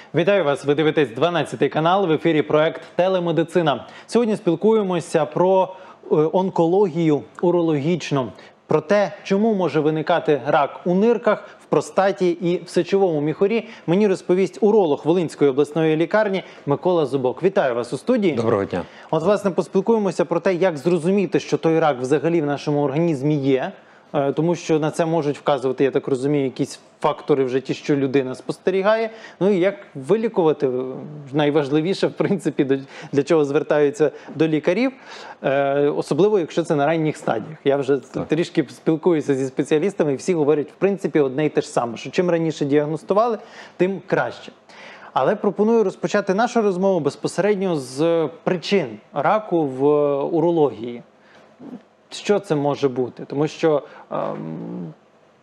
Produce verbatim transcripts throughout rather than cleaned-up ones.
Вітаю вас! Ви дивитесь дванадцятий канал, в ефірі проект «Телемедицина». Сьогодні спілкуємося про онкологію урологічну, про те, чому може виникати рак у нирках, в простаті і в сечовому міхурі. Мені розповість уролог Волинської обласної лікарні Микола Зубок. Вітаю вас у студії. Доброго дня. От, власне, поспілкуємося про те, як зрозуміти, що той рак взагалі в нашому організмі є. Тому що на це можуть вказувати, я так розумію, якісь фактори в житті, що людина спостерігає. Ну і як вилікувати, найважливіше, в принципі, для чого звертаються до лікарів, особливо, якщо це на ранніх стадіях. Я вже так. трішки спілкуюся зі спеціалістами, і всі говорять, в принципі, одне і те ж саме, що чим раніше діагностували, тим краще. Але пропоную розпочати нашу розмову безпосередньо з причин раку в урології. Що це може бути? Тому що, ем,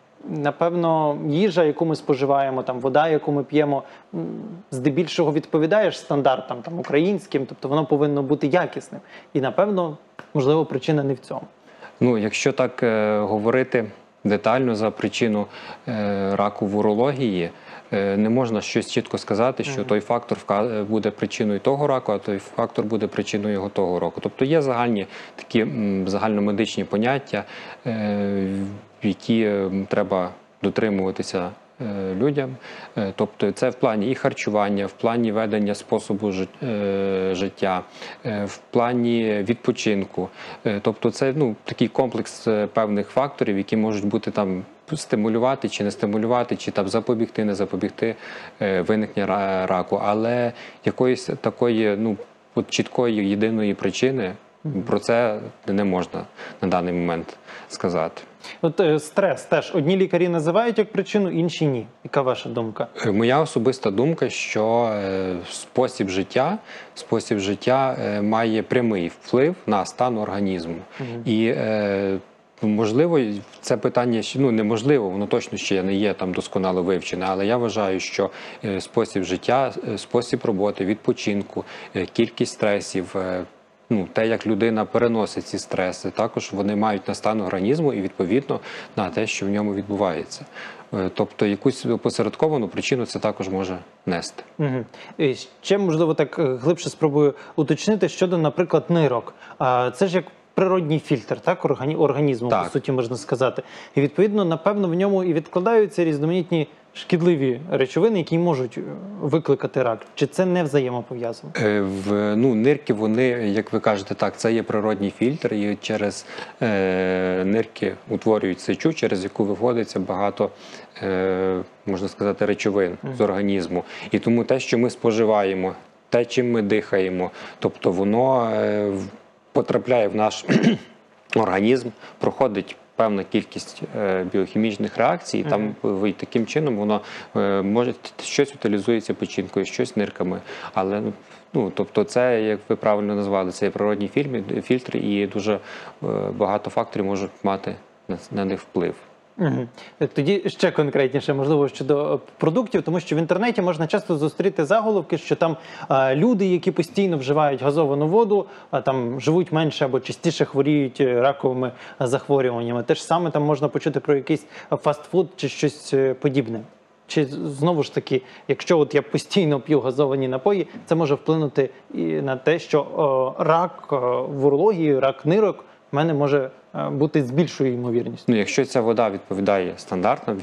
напевно, їжа, яку ми споживаємо, там, вода, яку ми п'ємо, здебільшого відповідає ж стандартам там, українським, тобто воно повинно бути якісним. І, напевно, можливо, причина не в цьому. Ну, якщо так е, говорити детально за причину е, раку в урології, е, не можна щось чітко сказати, що mm-hmm. той фактор буде причиною того раку, а той фактор буде причиною його того року. Тобто є загальні такі м, загальномедичні поняття, е, які е, треба дотримуватися е, людям. Е, тобто це в плані і харчування, в плані ведення способу жит, е, життя, е, в плані відпочинку. Е, тобто це ну, такий комплекс певних факторів, які можуть бути там стимулювати чи не стимулювати, чи там запобігти, не запобігти е, виникнення раку. Але якоїсь такої ну, от чіткої єдиної причини про це не можна на даний момент сказати. От е, стрес теж одні лікарі називають як причину, інші ні. Яка ваша думка? Моя особиста думка, що е, спосіб життя, спосіб життя е, має прямий вплив на стан організму. Угу. І е, можливо, це питання, ну неможливо, воно точно ще не є там досконало вивчене, але я вважаю, що е, спосіб життя, е, спосіб роботи, відпочинку, е, кількість стресів, е, ну, те, як людина переносить ці стреси, також вони мають на стан організму і, відповідно, на те, що в ньому відбувається. Тобто, якусь опосередковану причину це також може нести. Угу. І ще, можливо, так глибше спробую уточнити щодо, наприклад, нирок. Це ж як природній фільтр, так, організму, так. по суті, можна сказати. І, відповідно, напевно, в ньому і відкладаються різноманітні шкідливі речовини, які можуть викликати рак. Чи це не взаємопов'язано? Е, в, ну, нирки, вони, як ви кажете, так, це є природній фільтр, і через е, нирки утворюють сечу, через яку виводиться багато, е, можна сказати, речовин mm. з організму. І тому те, що ми споживаємо, те, чим ми дихаємо, тобто воно е, потрапляє в наш організм, проходить певна кількість е, біохімічних реакцій, mm-hmm. там і таким чином воно е, може щось утилізується печінкою, щось нирками. Але ну, тобто це, як ви правильно назвали, це природні фільтри, і дуже е, багато факторів можуть мати на, на них вплив. Угу. Тоді ще конкретніше, можливо, щодо продуктів, тому що в інтернеті можна часто зустріти заголовки, що там а, люди, які постійно вживають газовану воду, а, там живуть менше або частіше хворіють раковими захворюваннями. Те ж саме там можна почути про якийсь фастфуд чи щось подібне. Чи знову ж таки, якщо от я постійно п'ю газовані напої, це може вплинути і на те, що о, рак о, в урології, рак нирок в мене може бути з більшою ймовірністю. Ну, якщо ця вода відповідає стандартам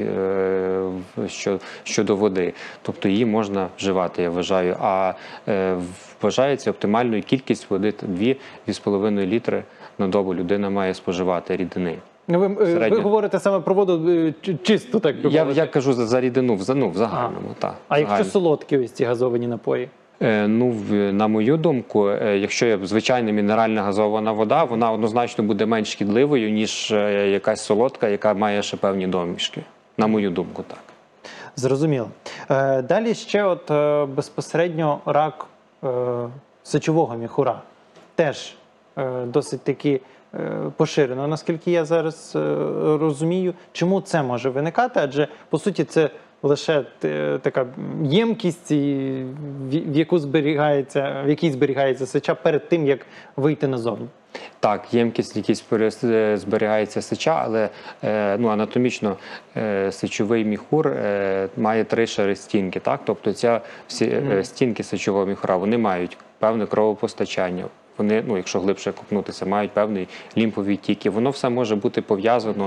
що, щодо води, тобто її можна вживати, я вважаю. А е, вважається оптимальною кількість води дві з половиною літри на добу людина має споживати рідини. Ви, ви говорите саме про воду чисту, так би я, я кажу за, за рідину, в, ну, в загальному. А, та, а якщо солодкі ось ці газовані напої? Ну, на мою думку, якщо є звичайна мінеральна газована вода, вона однозначно буде менш шкідливою, ніж якась солодка, яка має ще певні домішки. На мою думку, так. Зрозуміло. Далі ще от безпосередньо рак сечового міхура. Теж досить таки поширено, наскільки я зараз розумію. Чому це може виникати? Адже, по суті, це лише така ємкість, в яку зберігається, в якій зберігається сеча перед тим, як вийти назовні. Так, ємкість, якісь перес- зберігається сеча, але е, ну, анатомічно е, сечовий міхур е, має три шари стінки. Так? Тобто ця, всі е, стінки сечового міхура, вони мають певне кровопостачання. Вони, ну, якщо глибше копнутися, мають певний лімфовий тік. І воно все може бути пов'язано,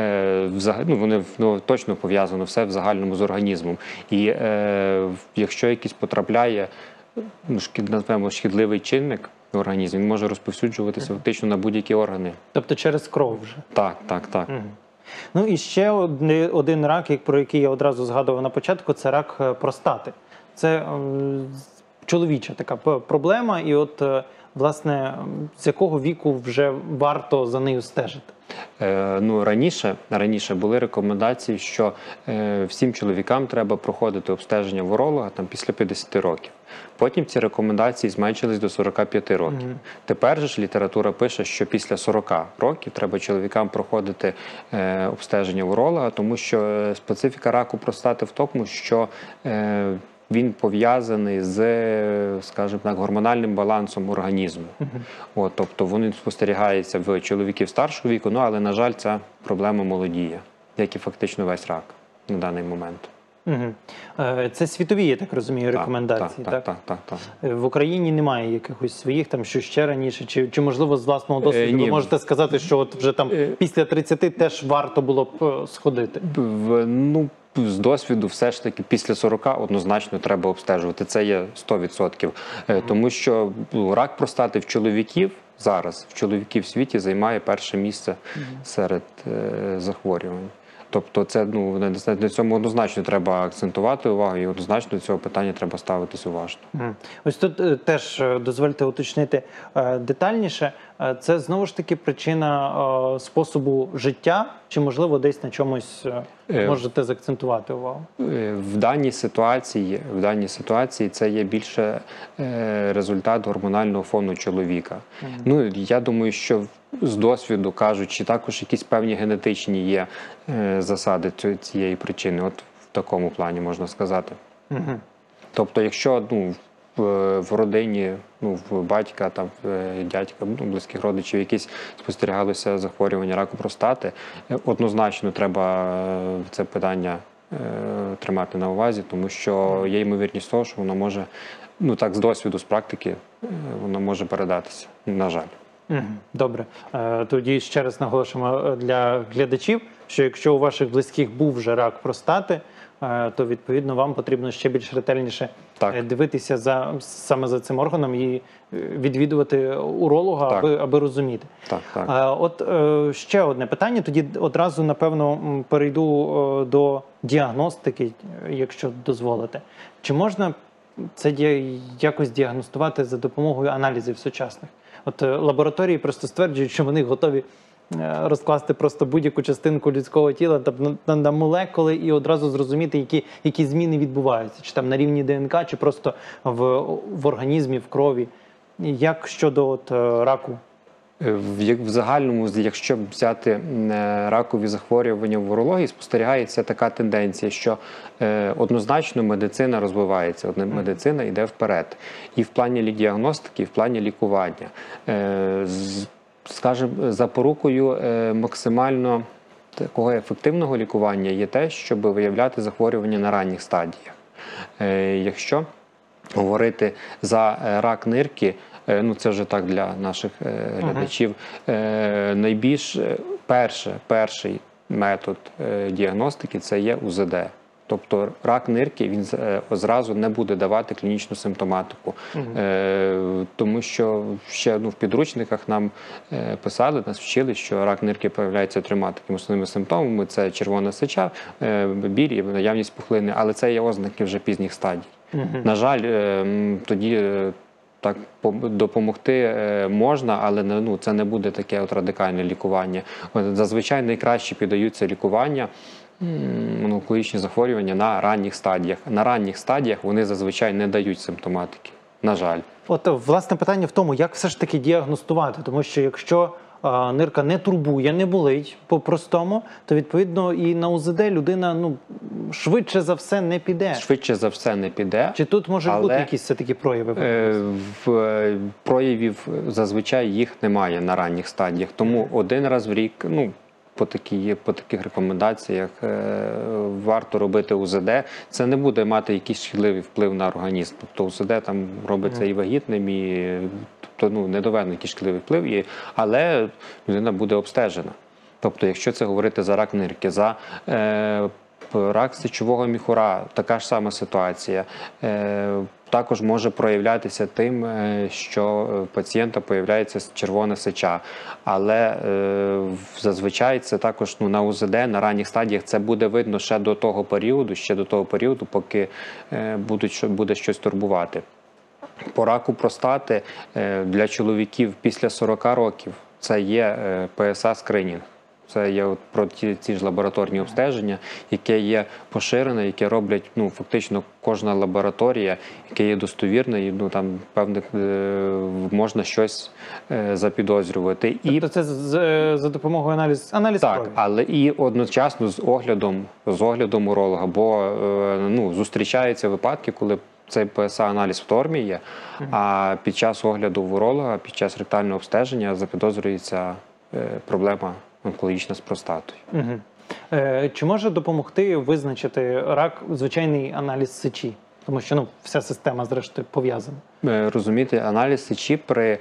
е, взаг- ну, вони ну, точно пов'язано все в загальному з організмом. І е, якщо якийсь потрапляє, ну, шкід, назвемо, шкідливий чинник в організм, він може розповсюджуватися фактично на будь-які органи. Тобто через кров вже. Так, так, так. Ну і ще одне- один рак, як- про який я одразу згадував на початку, це рак е, простати. Це ем, чоловіча така п- проблема, і от, е, власне, ем, з якого віку вже варто за нею стежити? Е, ну, раніше, раніше були рекомендації, що е, всім чоловікам треба проходити обстеження в уролога там, після п'ятдесяти років. Потім ці рекомендації зменшились до сорока п'яти років. Тепер же ж література пише, що після сорока років треба чоловікам проходити е, обстеження в уролога, тому що е, специфіка раку простати в тому, що е, він пов'язаний з, скажімо так, гормональним балансом організму. От, тобто він спостерігається в чоловіків старшого віку, ну, але, на жаль, ця проблема молодіє, як і фактично весь рак на даний момент. Угу. Це світові, я так розумію, рекомендації, Так, так, так, так, так, так. Е, В Україні немає якихось своїх, там, що ще раніше, чи, чи можливо, з власного досвіду Е, ні. ви можете сказати, що от вже там Е, після тридцяти теж варто було б е, сходити? В- Ну, з досвіду все ж таки після сорока однозначно треба обстежувати. Це є сто відсотків. Е, Тому що ну, рак простати в чоловіків зараз, в чоловіків в світі займає перше місце серед е, захворювань. Тобто це, ну, на на цьому однозначно треба акцентувати увагу і однозначно до цього питання треба ставитись уважно. Мгм. Ось тут е, теж е, дозвольте уточнити е, детальніше. Е, Це знову ж таки причина е, способу життя, чи можливо десь на чомусь е, Е, можете заакцентувати увагу? Е, В даній ситуації, в даній ситуації це є більше е, результат гормонального фону чоловіка. Ну, я думаю, що з досвіду кажучи, також якісь певні генетичні є е, засади цю- цієї причини. От в такому плані можна сказати. Мгм. Тобто, якщо ну, в, в родині, ну, в батька, там, в е, дядька, ну, близьких родичів якісь спостерігалося захворювання раку простати, е, однозначно треба е, це питання е, тримати на увазі, тому що є ймовірність того, що воно може, ну так, з досвіду, з практики, е, воно може передатися, на жаль. Мгм. Добре. Е, Тоді ще раз наголошуємо е, для глядачів, що якщо у ваших близьких був вже рак простати, е, то відповідно вам потрібно ще більш ретельніше Так. е, дивитися за саме за цим органом і е, відвідувати уролога, Так. аби, аби розуміти. Так, так. А, От е, ще одне питання. Тоді одразу, напевно, м, перейду е, до діагностики, е, якщо дозволите. Чи можна це дія- якось діагностувати за допомогою аналізів сучасних? От е, лабораторії просто стверджують, що вони готові е, розкласти просто будь-яку частинку людського тіла там, на, на, на молекули і одразу зрозуміти, які, які зміни відбуваються, чи там на рівні ДНК, чи просто в, в організмі, в крові. Як щодо от, е, раку? Е, В, як- в загальному, з- якщо б взяти м, е, ракові захворювання в урології, спостерігається така тенденція, що е, однозначно медицина розвивається, одна медицина йде вперед. І в плані лі- діагностики, і в плані лікування. Е, з, скажімо, запорукою е, максимально такого ефективного лікування є те, щоб виявляти захворювання на ранніх стадіях. Е, якщо говорити за е, рак нирки, е, ну це вже так для наших е, глядачів, е, найбільш е, перше, перший метод е, діагностики це є У З Д. Тобто рак нирки він е, зразу не буде давати клінічну симптоматику, е, тому що ще ну, в підручниках нам е, писали, нас вчили, що рак нирки появляється трьома такими основними симптомами: це червона сеча, е, біль і наявність пухлини, але це є ознаки вже пізніх стадій. На жаль, е, м, тоді е, так пом- допомогти е, можна, але не- ну, це не буде таке от радикальне лікування. От зазвичай найкраще піддаються лікування м, онкологічні захворювання на ранніх стадіях. На ранніх стадіях вони зазвичай не дають симптоматики. На жаль. От власне питання в тому, як все ж таки діагностувати, тому що якщо а, нирка не турбує, не болить по-простому, то відповідно і на У З Д людина ну, швидше за все не піде. Швидше за все не піде. Чи тут можуть але, бути якісь все-таки прояви? Е, в, е, проявів зазвичай їх немає на ранніх стадіях. Тому один раз в рік, ну, по, такі, по таких рекомендаціях е, варто робити У З Д. Це не буде мати якийсь шкідливий вплив на організм. Тобто У З Д там робиться mm. і вагітним, і тобто, ну, не доведено якийсь шкідливий вплив, і, але людина буде обстежена. Тобто, якщо це говорити за рак нирки, за е, рак сечового міхура, така ж сама ситуація. Е, також може проявлятися тим, що у пацієнта появляється червона сеча. Але е, зазвичай це також ну, на У З Д, на ранніх стадіях це буде видно ще до того періоду, ще до того періоду, поки е, будуть, буде щось турбувати. По раку простати е, для чоловіків після сорока років це є е, П С А-скринінг. Це є от про ті, ці ж лабораторні обстеження, яке є поширене, яке роблять ну, фактично кожна лабораторія, яке є достовірне, і ну, там певних е, можна щось е, запідозрювати. Тобто і, це з, за допомогою аналіз, аналіз так, крові? але і одночасно з оглядом, з оглядом уролога, бо е, ну, зустрічаються випадки, коли цей П С А-аналіз в нормі є, uh-huh. а під час огляду в уролога, під час ректального обстеження запідозрюється е, проблема онкологічна з простатою. Угу. Е, чи може допомогти визначити рак звичайний аналіз сечі? Тому що ну, вся система, зрештою, пов'язана. Е, розумієте, аналіз сечі при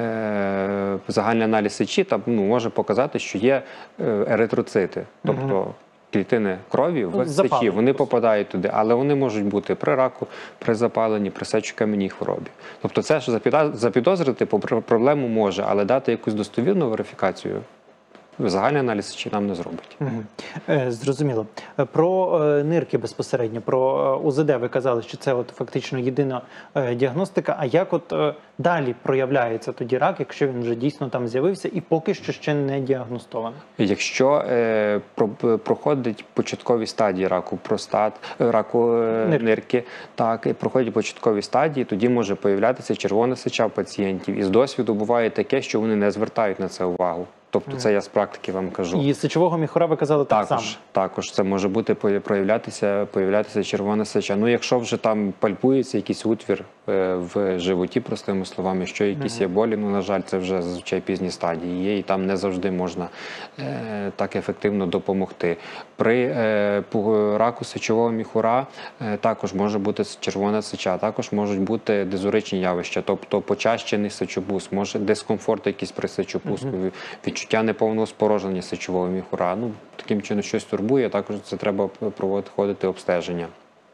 е, загальний аналіз сечі там, ну, може показати, що є е, еритроцити. Тобто угу. клітини крові в сечі, вони попадають туди, але вони можуть бути при раку, при запаленні, при сечокам'яній хворобі. Тобто це ж запідозрити проблему може, але дати якусь достовірну верифікацію загальний аналіз сечі нам не зробить. Угу. Е, зрозуміло. Про е, нирки безпосередньо, про е, У З Д ви казали, що це от фактично єдина е, діагностика. А як от е, далі проявляється тоді рак, якщо він вже дійсно там з'явився і поки що ще не діагностований? Якщо е, про, проходить початкові стадії раку простат, раку е, нирки, нирки так, і проходять початкові стадії, тоді може появлятися червона сеча в пацієнтів. І з досвіду буває таке, що вони не звертають на це увагу. Тобто це я з практики вам кажу. І сечового міхура ви казали так також, само? Також це може бути проявлятися, появлятися червона сеча. Ну, якщо вже там пальпується якийсь утвір е, в животі, простими словами, що якісь є болі, ну, на жаль, це вже зазвичай пізні стадії є, і там не завжди можна е, так ефективно допомогти. При е, раку сечового міхура е, також може бути червона сеча, також можуть бути дизуричні явища, тобто почащений сечопуск, може дискомфорт якийсь при сечопуску, uh-huh. відчуття неповного спорожнення сечового міхура. Ну, таким чином щось турбує, також це треба проводити ходити обстеження.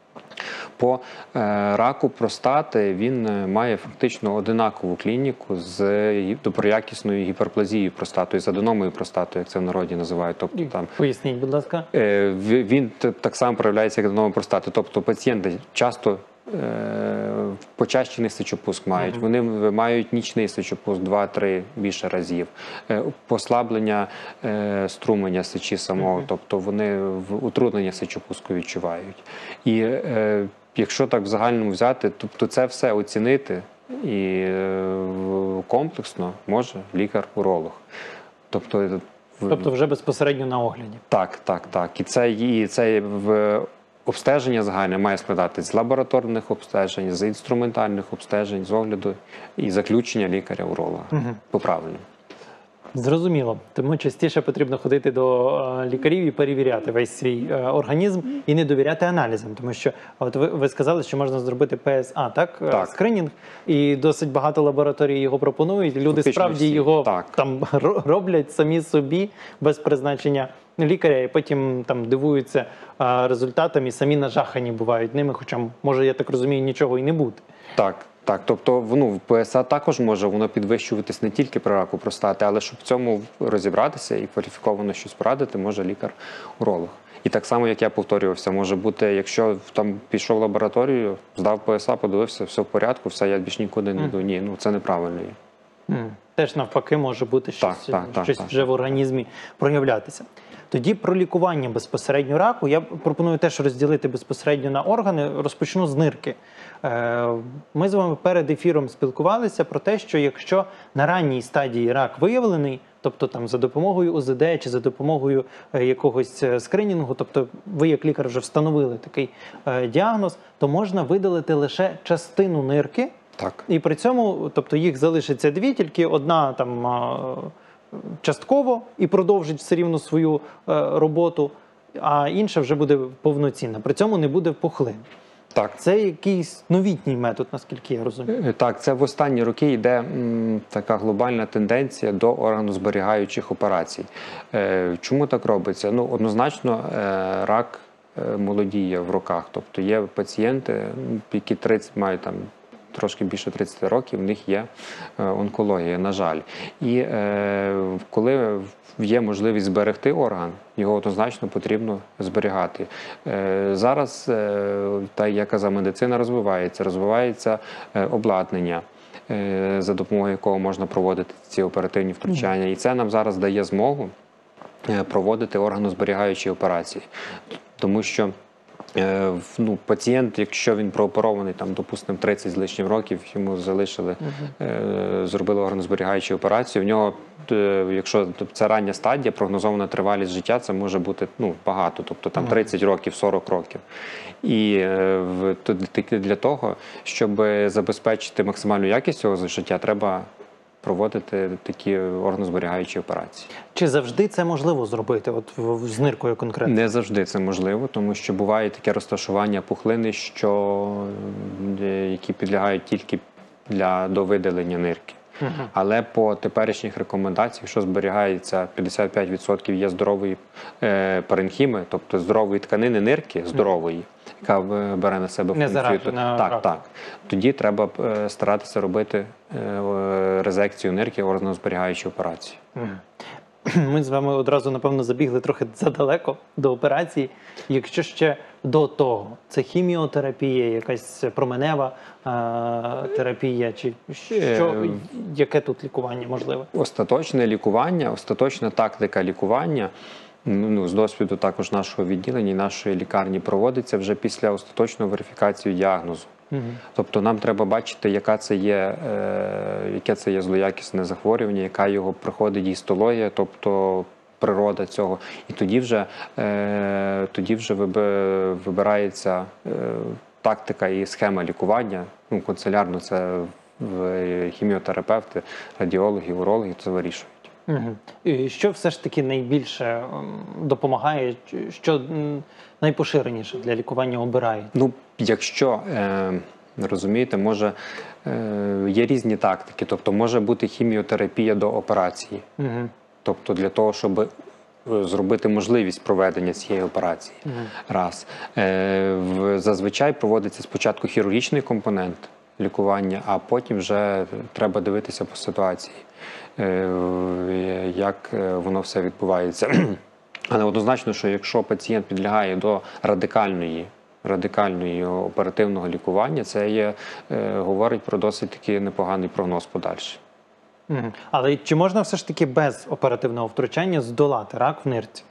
По е, раку простати він має фактично одинакову клініку з доброякісною гіперплазією простатою, з аденомою простатою, як це в народі називають. Тобто, там, поясніть, будь ласка. Е, він так само проявляється як аденома простати. Тобто пацієнти часто почащений сечопуск мають, uh-huh. вони мають нічний сечопуск два-три більше разів, послаблення е, струменя сечі самого, uh-huh. тобто вони в утруднення сечопуску відчувають. І е, якщо так в загальному взяти, тобто це все оцінити і е, комплексно може лікар-уролог. Тобто, тобто вже безпосередньо на огляді? Так, так, так. І це, і це в обстеження загальне має складатись з лабораторних обстежень, з інструментальних обстежень, з огляду і заключення лікаря-уролога. Угу. Поправлено. Зрозуміло. Тому частіше потрібно ходити до лікарів і перевіряти весь свій організм і не довіряти аналізам. Тому що от ви, ви сказали, що можна зробити П С А, так? Так. Скринінг. І досить багато лабораторій його пропонують. Люди фактично справді всі. Його так. там роблять самі собі без призначення лікаря, і потім там дивуються а, результатами, і самі нажахані бувають ними, хоча, може, я так розумію, нічого і не буде. Так, так. Тобто, ну, в П С А також може воно підвищуватись не тільки при раку простати, але щоб в цьому розібратися і кваліфіковано щось порадити, може лікар-уролог. І так само, як я повторювався, може бути, якщо там пішов в лабораторію, здав П С А, подивився, все в порядку, все, я більш нікуди не йду. Mm. Ні, ну це неправильно є. Mm. Теж навпаки може бути щось, так, так, щось так, вже так, в організмі проявлятися. Тоді про лікування безпосередньо раку я пропоную теж розділити безпосередньо на органи. Розпочну з нирки. Ми з вами перед ефіром спілкувалися про те, що якщо на ранній стадії рак виявлений, тобто там за допомогою О З Д чи за допомогою е, якогось е, скринінгу, тобто ви як лікар вже встановили такий е, діагноз, то можна видалити лише частину нирки, Так. і при цьому, тобто їх залишиться дві, тільки одна там е, частково і продовжить все рівно свою е, роботу, а інша вже буде повноцінна. При цьому не буде пухлин. Так. Це якийсь новітній метод, наскільки я розумію. Е, Так, це в останні роки йде м, така глобальна тенденція до органозберігаючих операцій. Е, чому так робиться? Ну, однозначно, е, рак е, молодіє в роках. Тобто є пацієнти, м, які тридцять мають там трошки більше тридцяти років, в них є е, онкологія, на жаль. І е, коли є можливість зберегти орган, його однозначно потрібно зберігати. Е, зараз, е, та як я казав, медицина розвивається, розвивається е, обладнання, е, за допомогою якого можна проводити ці оперативні втручання. І це нам зараз дає змогу е, проводити органозберігаючі операції. Тому що Е, в- ну, пацієнт, якщо він прооперований, там, допустимо, тридцять з лишнім років, йому залишили, е, зробили органозберігаючу операцію, в нього, е, якщо це рання стадія, прогнозована тривалість життя, це може бути ну, багато, тобто там тридцять років, сорок років. І е, в- то для- для того, щоб забезпечити максимальну якість цього життя, треба проводити такі органозберігаючі операції. Чи завжди це можливо зробити, от в- в- з ниркою конкретно? Не завжди це можливо, тому що буває таке розташування пухлини, що, е, які підлягають тільки для довидалення нирки. Але по теперішніх рекомендаціях, що зберігається п'ятдесят п'ять відсотків є здорової е, паренхіми, тобто здорової тканини нирки, здорової, яка е, бере на себе Не функцію. заражена Так, раком. так. Тоді треба е, старатися робити е, резекцію нирки, органозберігаючі операції. Ми з вами одразу, напевно, забігли трохи задалеко до операції. Якщо ще до того, це хіміотерапія, якась променева е, терапія, чи що, Е, яке тут лікування можливе? Остаточне лікування, остаточна тактика лікування, ну, з досвіду також нашого відділення і нашої лікарні проводиться вже після остаточної верифікації діагнозу. Тобто нам треба бачити, яка це є, е, яке це є злоякісне захворювання, яка його проходить гістологія, тобто природа цього. І тоді вже, е, тоді вже виби- вибирається е, тактика і схема лікування. Ну, канцелярно це в- хіміотерапевти, радіологи, урологи це вирішують. Угу. І що все ж таки найбільше ем, допомагає, чи- що м, найпоширеніше для лікування обирають? Ну, якщо, е, розумієте, може, е, є різні тактики, тобто може бути хіміотерапія до операції. Угу. Тобто для того, щоб е, зробити можливість проведення цієї операції. Раз. Е, в- зазвичай проводиться спочатку хірургічний компонент лікування, а потім вже треба дивитися по ситуації, е, в- як е, воно все відбувається. Але однозначно, що якщо пацієнт підлягає до радикальної, радикальної оперативного лікування, це є, е, говорить про досить таки непоганий прогноз подальший. Угу. Але чи можна все ж таки без оперативного втручання здолати рак в нирці?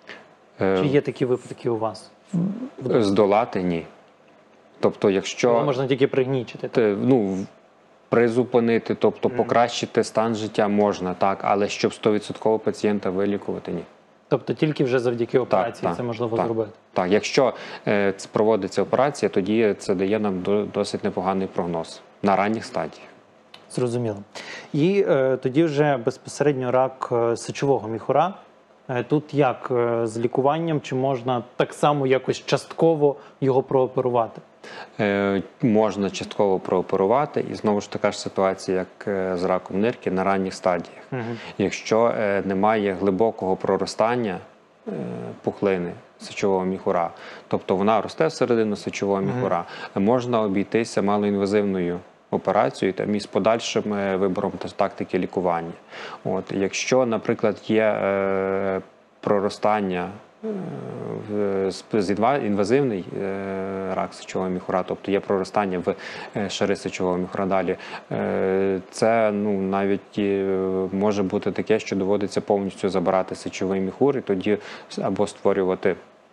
Е, Чи є такі випадки у вас? Здолати – ні. Тобто, якщо Його можна тільки пригнічити. так? Те, ну, призупинити, тобто покращити стан життя можна, так, але щоб сто відсотків пацієнта вилікувати – ні. Тобто тільки вже завдяки операції так, це можливо так. зробити? Так, якщо е, це проводиться операція, тоді це дає нам до- досить непоганий прогноз на ранніх стадіях. Зрозуміло. І е, тоді вже безпосередньо рак е, сечового міхура. Е, тут як е, з лікуванням, чи можна так само якось частково його прооперувати? Е, можна частково прооперувати, і знову ж така ж ситуація, як е, з раком нирки на ранніх стадіях. Якщо е, немає глибокого проростання е, пухлини сечового міхура, тобто вона росте всередину сечового міхура, можна обійтися малоінвазивною операцією там, і з подальшим е, вибором та- тактики лікування. От, якщо, наприклад, є е, проростання е, в- з- з інва- інвазивний е, рак сечового міхура, тобто є проростання в е, шари сечового міхура далі, е, це ну, навіть е, може бути таке, що доводиться повністю забирати сечовий міхур і тоді с- або створювати,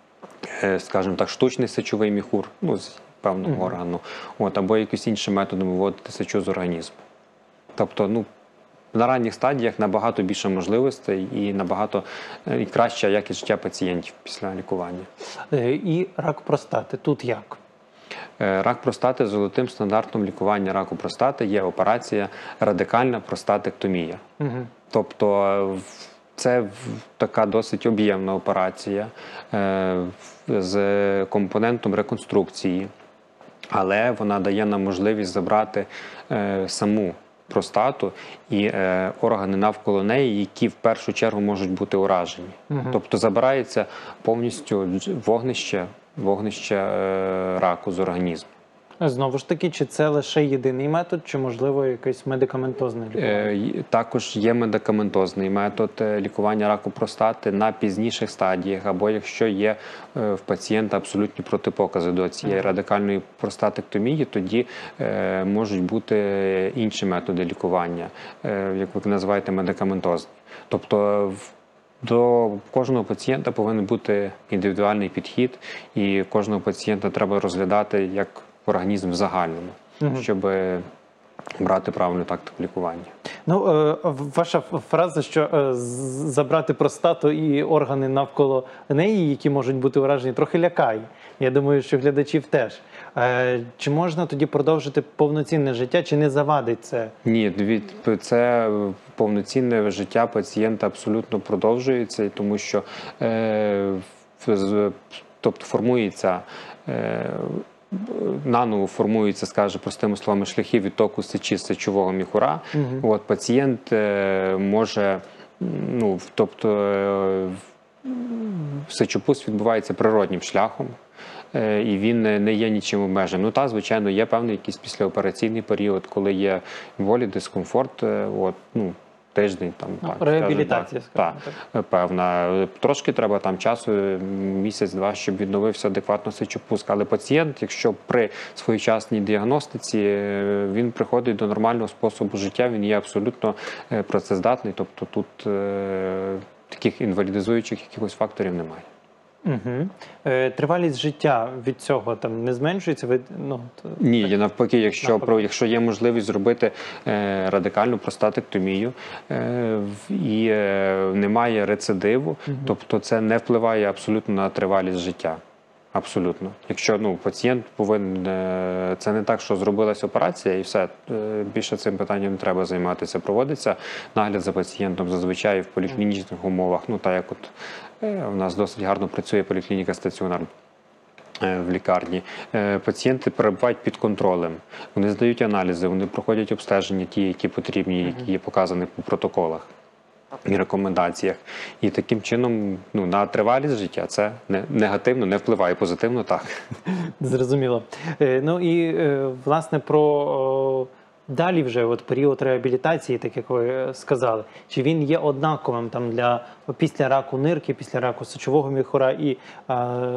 е, скажімо так, штучний сечовий міхур, ну, з певного органу, от, або якимось іншим методом виводити сечу з організму. Тобто, ну, на ранніх стадіях набагато більше можливостей і набагато е, і краща якість життя пацієнтів після лікування. Е, І рак простати тут як? Е, Рак простати золотим стандартом лікування раку простати є операція радикальна простатектомія. Угу. Тобто в- це в- така досить об'ємна операція е, в- з компонентом реконструкції, але вона дає нам можливість забрати е, саму простату і е, органи навколо неї, які в першу чергу можуть бути уражені. Тобто забирається повністю дж- вогнище, вогнище е, раку з організму. Знову ж таки, чи це лише єдиний метод, чи можливо якийсь медикаментозний лікування? Е, й- Також є медикаментозний метод е, лікування раку простати на пізніших стадіях, або якщо є е, в пацієнта абсолютні протипокази до цієї радикальної простатектомії, тоді е, можуть бути інші методи лікування, е, як ви називаєте, медикаментозні. Тобто в- до кожного пацієнта повинен бути індивідуальний підхід, і кожного пацієнта треба розглядати як організм в загальному, щоб брати правильну тактику лікування. Ну, е, ваша ф- фраза, що е, з- забрати простату і органи навколо неї, які можуть бути уражені, трохи лякає. Я думаю, що глядачів теж. Е, Чи можна тоді продовжити повноцінне життя, чи не завадить це? Ні, від- це повноцінне життя пацієнта абсолютно продовжується, тому що е, в- з- тобто формується е, наново формуються, скажімо, простими словами, шляхи відтоку сечі з сечового міхура. Угу. От пацієнт е, може, ну, в- тобто е, в- сечопуст відбувається природнім шляхом. е, І він не не є нічим обмеженим. Ну та, звичайно, є певний якийсь післяопераційний період, коли є болі, дискомфорт, е, от, ну, тиждень, там, Ну, так, реабілітація, скажімо, скажімо так, певна. Трошки треба там часу, місяць-два, щоб відновився адекватно сечопуск. Але пацієнт, якщо при своєчасній діагностиці, е, він приходить до нормального способу життя, він є абсолютно е, працездатний, тобто тут е, таких інвалідизуючих якихось факторів немає. Угу. Е, Тривалість життя від цього там не зменшується? Ви, ну, т- Ні, є навпаки, якщо Навпаки. про якщо є можливість зробити е, радикальну простатектомію е, в- і е, немає рецидиву, тобто це не впливає абсолютно на тривалість життя. Абсолютно. Якщо ну пацієнт повинен, е, це не так, що зробилась операція і все, е, більше цим питанням не треба займатися. Проводиться нагляд за пацієнтом зазвичай в поліклінічних умовах. Ну так як от е, у нас досить гарно працює поліклініка стаціонар е, в лікарні. Е, Пацієнти перебувають під контролем. Вони здають аналізи, вони проходять обстеження, ті, які потрібні, які є показані по протоколах і рекомендаціях. І таким чином ну, на тривалість життя це не, негативно не впливає, позитивно так. Зрозуміло. Е, Ну і е, власне про о, далі вже от період реабілітації, так як ви е, сказали, чи він є однаковим там для після раку нирки, після раку сечового міхура і е,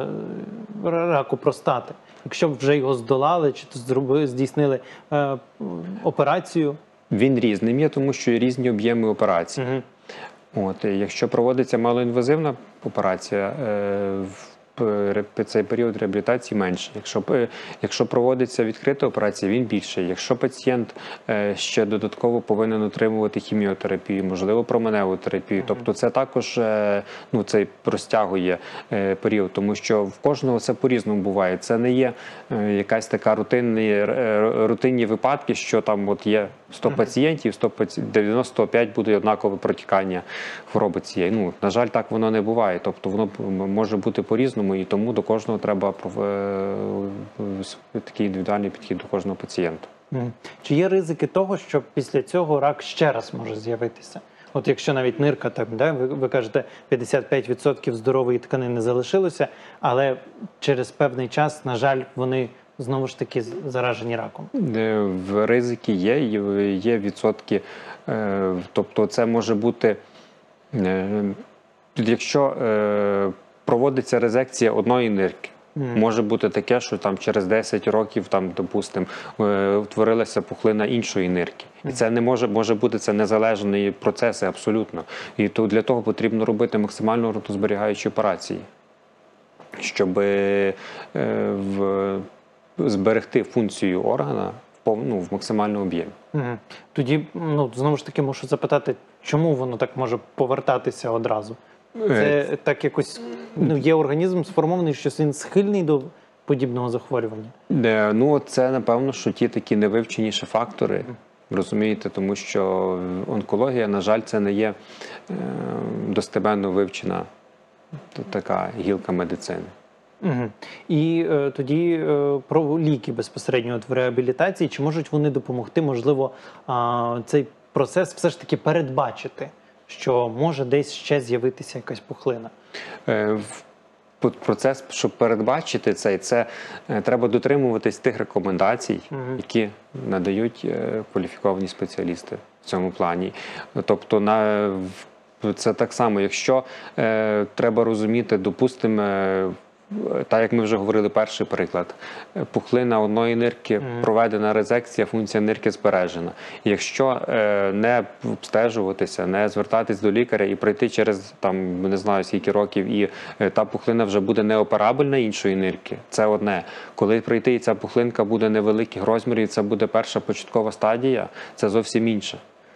раку простати? Якщо б вже його здолали, чи то зробили, здійснили е, операцію? Він різним є, тому що є різні об'єми операцій. Угу. От, і якщо проводиться малоінвазивна операція, е, в п- цей період реабілітації менше. Якщо, п- якщо проводиться відкрита операція, він більший. Якщо пацієнт е, ще додатково повинен отримувати хіміотерапію, можливо, променеву терапію, тобто це також е, ну, це розтягує е, період, тому що в кожного це по-різному буває. Це не є е, якась така рутинні, е, рутинні випадки, що там от є сто пацієнтів, сто паці... дев'яносто п'ять буде однакове протікання хвороби цієї. Ну, на жаль, так воно не буває. Тобто воно може бути по-різному, і тому до кожного треба пров- е, такий індивідуальний підхід до кожного пацієнта. Мгм. Чи є ризики того, що після цього рак ще раз може з'явитися? От якщо навіть нирка, так, да, ви, ви кажете, п'ятдесят п'ять відсотків здорової тканини залишилося, але через певний час, на жаль, вони знову ж таки з- заражені раком. Е, В ризики є, є- є відсотки, е, тобто це може бути, е, якщо е, проводиться резекція одної нирки, може бути таке, що там через десять років, там, допустим, е, утворилася пухлина іншої нирки. І це не може, може бути це незалежні процеси абсолютно. І то для того потрібно робити максимально ротозберігаючі операції, щоб е, в, зберегти функцію органа в, пов- ну, в максимальному об'ємі. Угу. Тоді, ну, знову ж таки, мушу запитати, чому воно так може повертатися одразу? Це так якось, ну, є організм сформований, що він схильний до подібного захворювання? Е, Ну, це, напевно, що ті такі невивченіші фактори, розумієте, тому що онкологія, на жаль, це не є е, достеменно вивчена така гілка медицини. Угу. І е, тоді е, про ліки безпосередньо от в реабілітації, чи можуть вони допомогти, можливо, а, цей процес все ж таки передбачити, що може десь ще з'явитися якась пухлина? Е, в- Процес, щоб передбачити цей, це е, треба дотримуватись тих рекомендацій, Мгм. які надають е, кваліфіковані спеціалісти в цьому плані. Тобто, на, в- це так само, якщо е, треба розуміти, допустимо, е, так як ми вже говорили, перший приклад, е, пухлина одної нирки, Мгм. проведена резекція, функція нирки збережена. Якщо е, не обстежуватися, не звертатись до лікаря і пройти через там не знаю скільки років, і е, та пухлина вже буде неоперабельна іншої нирки, це одне. Коли пройти і ця пухлинка буде невеликих розмірів, це буде перша початкова стадія, це зовсім інше.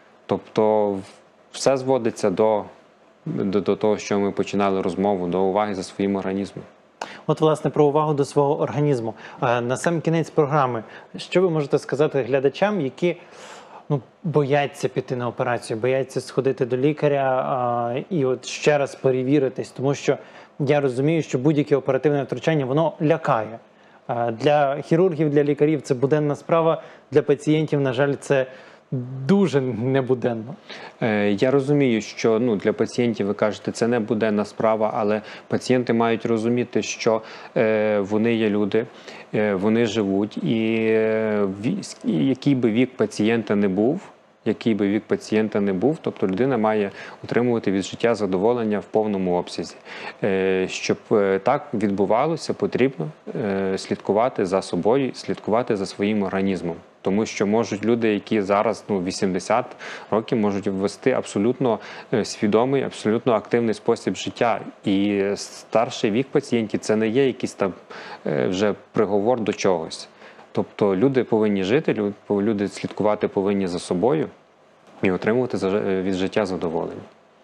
Тобто все зводиться до, до, до того, що ми починали розмову, до уваги за своїм організмом. От, власне, про увагу до свого організму. Е, На сам кінець програми, що ви можете сказати глядачам, які, ну, бояться піти на операцію, бояться сходити до лікаря а, і от ще раз перевіритись, тому що я розумію, що будь-яке оперативне втручання, воно лякає. Е, Для хірургів, для лікарів це буденна справа, для пацієнтів, на жаль, це дуже небуденно. Е, Я розумію, що ну, для пацієнтів, ви кажете, це не буденна справа, але пацієнти мають розуміти, що е, вони є люди, е, вони живуть, і е, ві- і який би вік пацієнта не був, який би вік пацієнта не був, тобто людина має отримувати від життя задоволення в повному обсязі. Е, Щоб е, так відбувалося, потрібно е, слідкувати за собою, слідкувати за своїм організмом. Тому що можуть люди, які зараз ну, вісімдесят років, можуть ввести абсолютно е, свідомий, абсолютно активний спосіб життя. І старший вік пацієнтів – це не є якийсь там е, вже приговор до чогось. Тобто люди повинні жити, лю- люди слідкувати повинні за собою і отримувати за- е, від життя задоволення.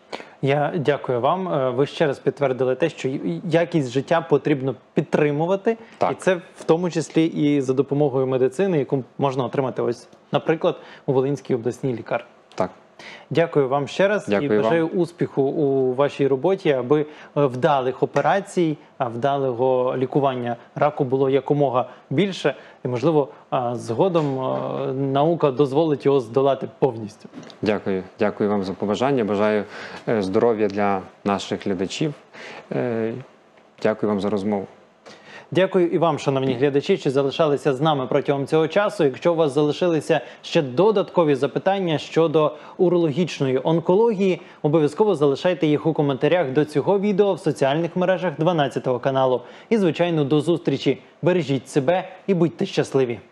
Я дякую вам. Е, Ви ще раз підтвердили те, що якість життя потрібно підтримувати, Так. і це в тому числі і за допомогою медицини, яку можна отримати ось, наприклад, у Волинській обласній лікарні. Так. Дякую вам ще раз Дякую і вам. бажаю успіху у вашій роботі, аби е, вдалих операцій, а вдалого лікування раку було якомога більше, і, можливо, а, згодом е, наука дозволить його здолати повністю. Дякую. Дякую вам за побажання. Бажаю е, здоров'я для наших глядачів. Е, Дякую вам за розмову. Дякую і вам, шановні глядачі, що залишалися з нами протягом цього часу. Якщо у вас залишилися ще додаткові запитання щодо урологічної онкології, обов'язково залишайте їх у коментарях до цього відео в соціальних мережах дванадцятого каналу. І, звичайно, до зустрічі. Бережіть себе і будьте щасливі!